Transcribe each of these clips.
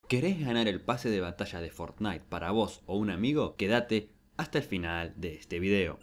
¿Querés ganar el pase de batalla de Fortnite para vos o un amigo? Quédate hasta el final de este video.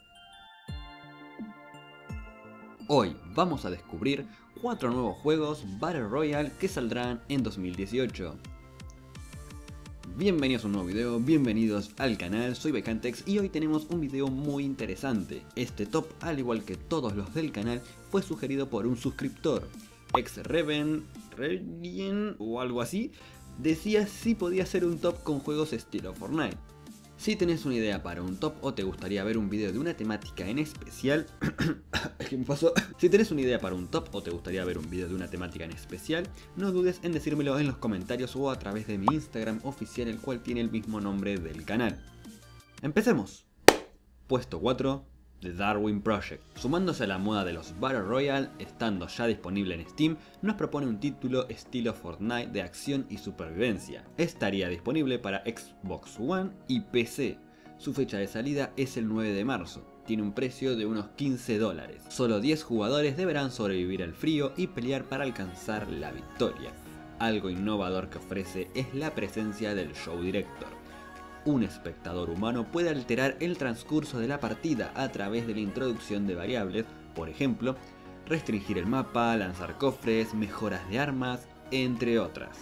Hoy vamos a descubrir 4 nuevos juegos Battle Royale que saldrán en 2018. Bienvenidos a un nuevo video, bienvenidos al canal, soy Becantex y hoy tenemos un video muy interesante. Este top, al igual que todos los del canal, fue sugerido por un suscriptor, Reven o algo así. Decía si podía hacer un top con juegos estilo Fortnite. Si tenés una idea para un top o te gustaría ver un video de una temática en especial, ¿qué me pasó? Si tenés una idea para un top o te gustaría ver un video de una temática en especial, no dudes en decírmelo en los comentarios o a través de mi Instagram oficial, el cual tiene el mismo nombre del canal. ¡Empecemos! Puesto 4. The Darwin Project. Sumándose a la moda de los Battle Royale, estando ya disponible en Steam, nos propone un título estilo Fortnite de acción y supervivencia. Estaría disponible para Xbox One y PC. Su fecha de salida es el 9 de marzo. Tiene un precio de unos $15. Solo 10 jugadores deberán sobrevivir al frío y pelear para alcanzar la victoria. Algo innovador que ofrece es la presencia del Show Director. Un espectador humano puede alterar el transcurso de la partida a través de la introducción de variables, por ejemplo, restringir el mapa, lanzar cofres, mejoras de armas, entre otras.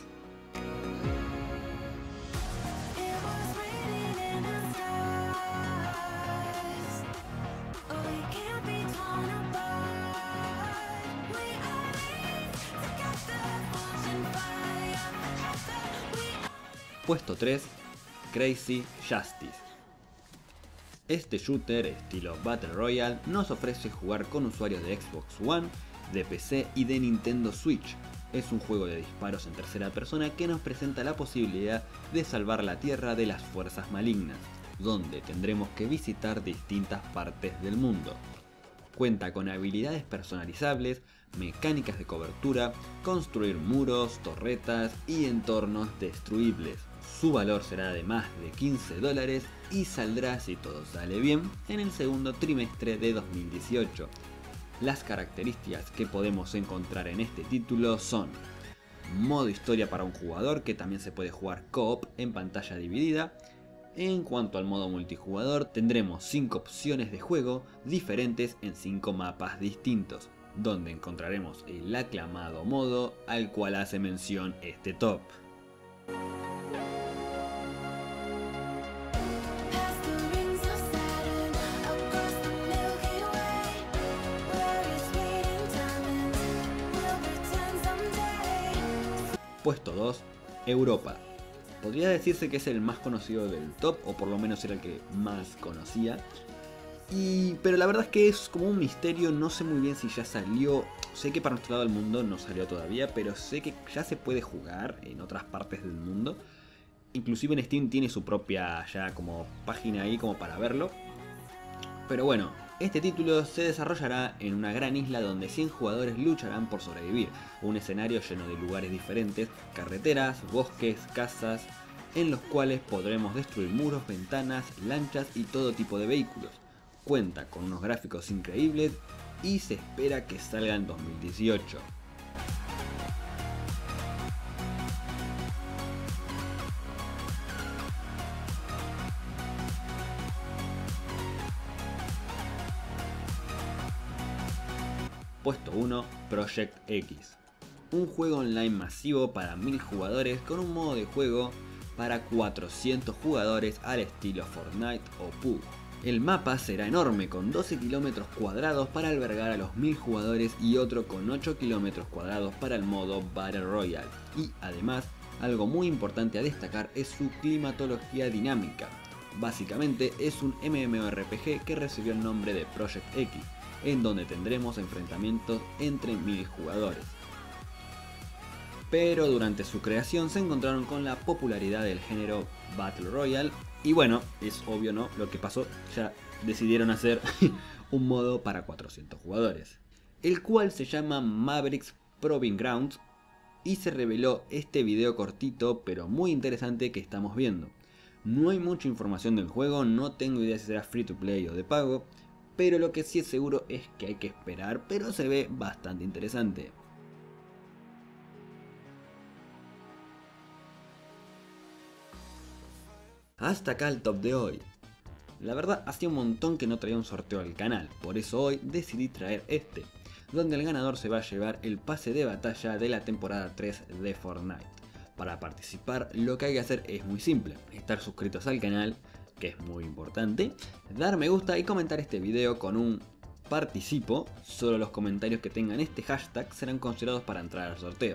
Puesto 3. Crazy Justice. Este shooter estilo Battle Royale nos ofrece jugar con usuarios de Xbox One, de PC y de Nintendo Switch. Es un juego de disparos en tercera persona que nos presenta la posibilidad de salvar la Tierra de las fuerzas malignas, donde tendremos que visitar distintas partes del mundo. Cuenta con habilidades personalizables, mecánicas de cobertura, construir muros, torretas y entornos destruibles. Su valor será de más de $15 y saldrá, si todo sale bien, en el segundo trimestre de 2018. Las características que podemos encontrar en este título son: modo historia para un jugador, que también se puede jugar co-op en pantalla dividida. En cuanto al modo multijugador, tendremos 5 opciones de juego diferentes en 5 mapas distintos, donde encontraremos el aclamado modo al cual hace mención este top. Puesto 2. Europa. Podría decirse que es el más conocido del top, o por lo menos era el que más conocía. Pero la verdad es que es como un misterio, no sé muy bien si ya salió. Sé que para nuestro lado del mundo no salió todavía, pero sé que ya se puede jugar en otras partes del mundo. Inclusive en Steam tiene su propia ya como página ahí como para verlo. Pero bueno, este título se desarrollará en una gran isla donde 100 jugadores lucharán por sobrevivir. Un escenario lleno de lugares diferentes, carreteras, bosques, casas, en los cuales podremos destruir muros, ventanas, lanchas y todo tipo de vehículos. Cuenta con unos gráficos increíbles y se espera que salga en 2018. Puesto 1. Project X. Un juego online masivo para 1000 jugadores con un modo de juego para 400 jugadores al estilo Fortnite o PUBG. El mapa será enorme, con 12 km cuadrados para albergar a los 1000 jugadores y otro con 8 km cuadrados para el modo Battle Royale. Y además, algo muy importante a destacar es su climatología dinámica. Básicamente es un MMORPG que recibió el nombre de Project X, en donde tendremos enfrentamientos entre 1000 jugadores. Pero durante su creación se encontraron con la popularidad del género Battle Royale y bueno, es obvio, ¿no? Lo que pasó, ya decidieron hacer un modo para 400 jugadores, el cual se llama Mavericks Proving Grounds, y se reveló este video cortito pero muy interesante que estamos viendo. No hay mucha información del juego, no tengo idea si será free to play o de pago, pero lo que sí es seguro es que hay que esperar, pero se ve bastante interesante. Hasta acá el top de hoy. La verdad hacía un montón que no traía un sorteo al canal, por eso hoy decidí traer este, donde el ganador se va a llevar el pase de batalla de la temporada 3 de Fortnite. Para participar lo que hay que hacer es muy simple, estar suscritos al canal, que es muy importante, dar me gusta y comentar este video con un participo. Solo los comentarios que tengan este hashtag serán considerados para entrar al sorteo.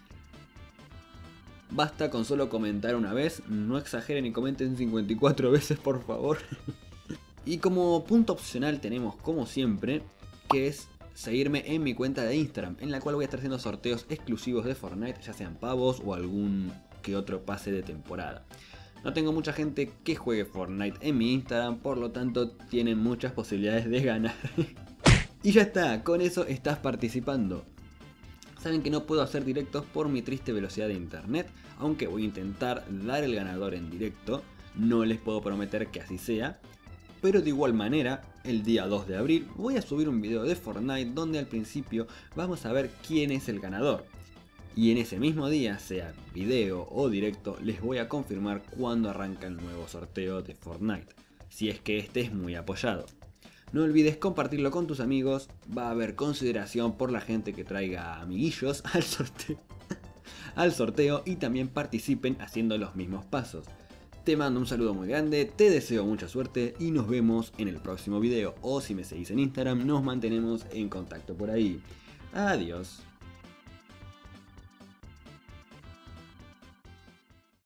Basta con solo comentar una vez, no exageren y comenten 54 veces por favor. Y como punto opcional tenemos como siempre, que es seguirme en mi cuenta de Instagram, en la cual voy a estar haciendo sorteos exclusivos de Fortnite, ya sean pavos o algún que otro pase de temporada. No tengo mucha gente que juegue Fortnite en mi Instagram, por lo tanto tienen muchas posibilidades de ganar. Y ya está, con eso estás participando. Saben que no puedo hacer directos por mi triste velocidad de internet, aunque voy a intentar dar el ganador en directo, no les puedo prometer que así sea. Pero de igual manera, el día 2 de abril voy a subir un video de Fortnite donde al principio vamos a ver quién es el ganador. Y en ese mismo día, sea video o directo, les voy a confirmar cuándo arranca el nuevo sorteo de Fortnite, si es que este es muy apoyado. No olvides compartirlo con tus amigos, va a haber consideración por la gente que traiga amiguillos al sorteo y también participen haciendo los mismos pasos. Te mando un saludo muy grande, te deseo mucha suerte y nos vemos en el próximo video, o si me seguís en Instagram nos mantenemos en contacto por ahí. Adiós.